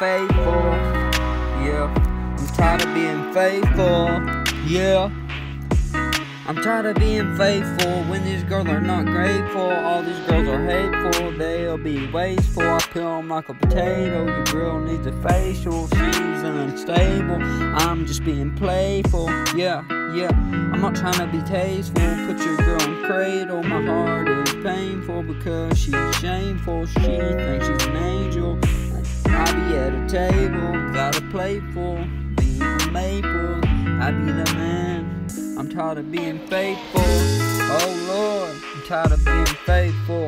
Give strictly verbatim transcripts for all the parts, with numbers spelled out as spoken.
faithful. Yeah, I'm tired of being faithful. Yeah, I'm tired of being faithful when these girls are not grateful. All these girls are hateful, they'll be wasteful. I peel them like a potato. Your girl needs a facial, she's unstable. I'm just being playful. Yeah, yeah, I'm not trying to be tasteful. Put your girl in cradle. My heart is painful because she's shameful. She thinks she's an angel. I be at a table, got a plate full, being a maple. I be the man. I'm tired of being faithful. Oh Lord, I'm tired of being faithful.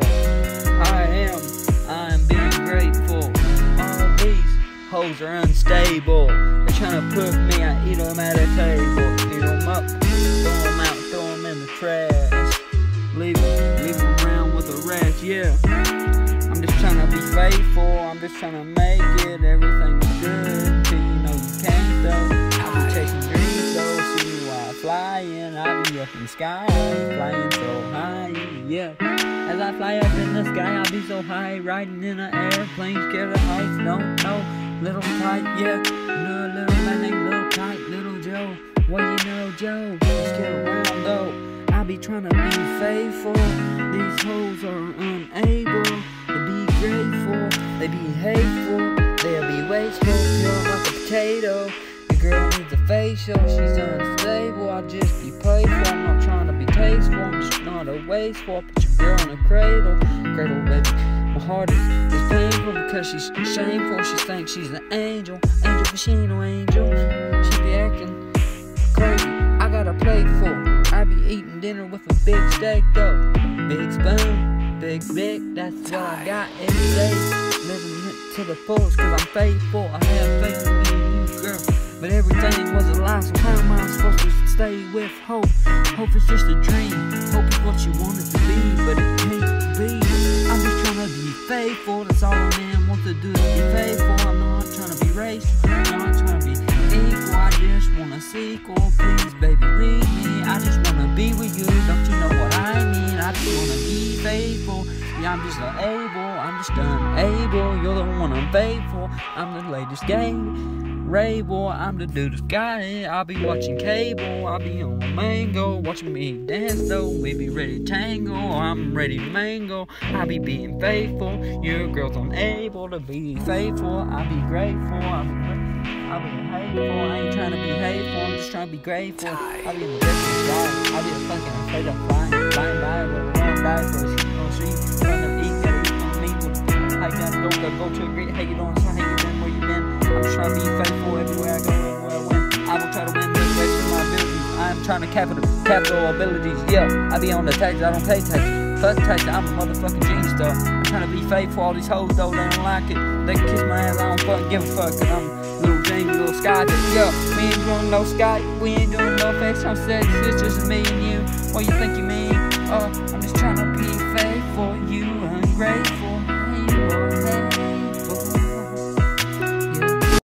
I am, I am being grateful. All these hoes are unstable. They're trying to put me, I eat them at a table. Eat them up, throw them out, throw them in the trash. Leave them, leave them around with the rest, yeah. I'm just trying to be faithful. I'm just trying to make it. Everything is good till you know you can't though. I be chasing dreams though. See me while flying. I be up in the sky, flying so high, yeah. As I fly up in the sky, I be so high, riding in an airplane, scared of heights, no, no, little tight, yeah. No, little man named Little Tight, Little Joe. What you know, Joe? Just get around though. I be trying to be faithful. These hoes are unable to be grateful. They be hateful, they'll be wasteful, pure like a potato. Your girl needs a facial, she's unstable. I just be playful, I'm not trying to be tasteful. I'm just not a wasteful. Put your girl in a cradle, cradle baby. My heart is, is painful because she's shameful. She thinks she's an angel, angel but she ain't no angel. She be acting crazy, I got a plate full. I be eating dinner with a big steak though. Big spoon, big, big, that's what I got every day. Living it to the fullest cause I'm faithful. I have faith in you, girl. But everything was a lie, so how am I supposed to stay with hope? Hope is just a dream. Hope is what you want it to be, but it can't be. I'm just trying to be faithful. That's all a man wants to do is be faithful. I'm not trying to be racist. I'm not trying to be equal. I just want a sequel. Please, baby, read me. I just wanna be with you. Don't you know what I mean? I just wanna be faithful. Yeah, I'm just unable. I'm just unable. You're the one I'm faithful. I'm the latest game. Ray boy, I'm the dudest guy. I'll be watching cable. I'll be on mango, watching me dance though. We be ready to tango. I'm ready to mango. I'll be being faithful. Your girl's unable to be faithful. I'll be grateful. I'll be grateful. I'll be hateful. I ain't trying to be hateful. I'm just trying to be grateful. I'll be in the distance guy. I'll be a fucking afraid of flying, flying by, but wrong by for a sheep on street. Trying to eat, gotta eat on me. How you gotta go, gotta go to a great. How you doing? So how you been? Where you been? I'm just trying to be faithful everywhere I go, everywhere I win. I will try to win this race with my abilities. I'm trying to capital, capital abilities. Yeah, I be on the taxes, I don't pay taxes. Fuck taxes, I'm a motherfucking genius though. I'm trying to be faithful, all these hoes though, they don't like it. They can kiss my ass, I don't fucking give a fuck. Cause I'm little James, little Sky. Yeah, we ain't doing no Skype, we ain't doing no FaceTime sex. It's just me and you. What you think you mean? Oh, I'm just trying to be faithful. You ungrateful. You are